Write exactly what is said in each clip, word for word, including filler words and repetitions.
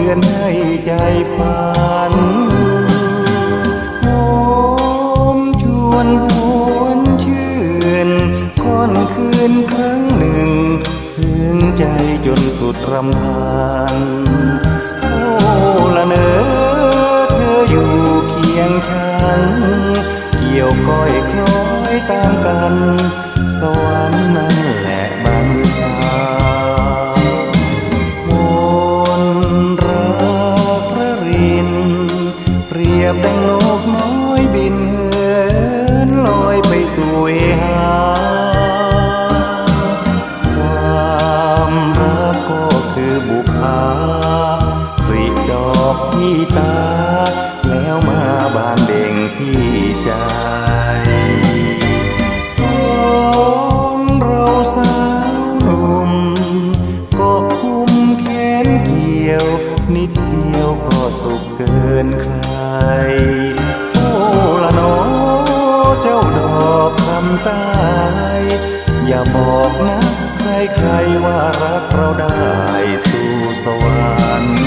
ตือนให้ใจฝันหอมชวนหวนชื่นค่อนคืนครั้งหนึ่งซึ้งใจจนสุดรำพันโอ้ละเนอเธออยู่เคียงฉันเกี่ยวก้อยคล้อยตามกันสวรรค์นั่นแหละบัญชามนรักพระรินเปรียบดังนกน้อยบินเหินลอยไปสู่เวหาความรักก็คือบุพภาปริดอกที่ตาแล้วมาบานเบ่งที่ใจสองเราสาวหนุ่มก็กุมแขนเกี่ยวนิดเดียวก็สุขเกินใครโอ้ละน้อเจ้าดอกคำใต้อย่าบอกนะใครใครว่ารักเราได้สู่สวรรค์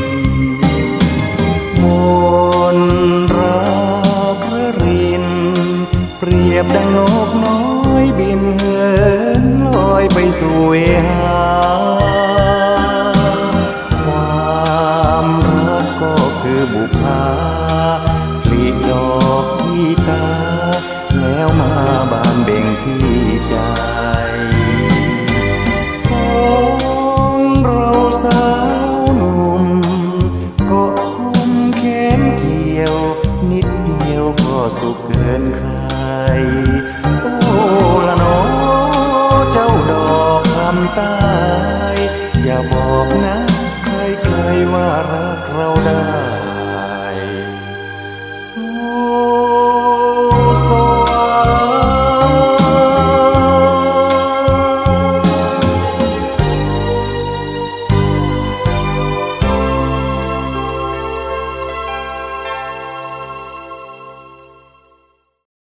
มนรักพระรินเปรียบดังนกน้อยบินเหินลอยไปสู่เวหาความรักก็คือบุพภาปลีดอกที่ตาแล้วมาบานเบ่งที่ใจสองเราสาวหนุ่มก็กุมแขนเกี่ยวนิดเดียวก็สุขเกินใคร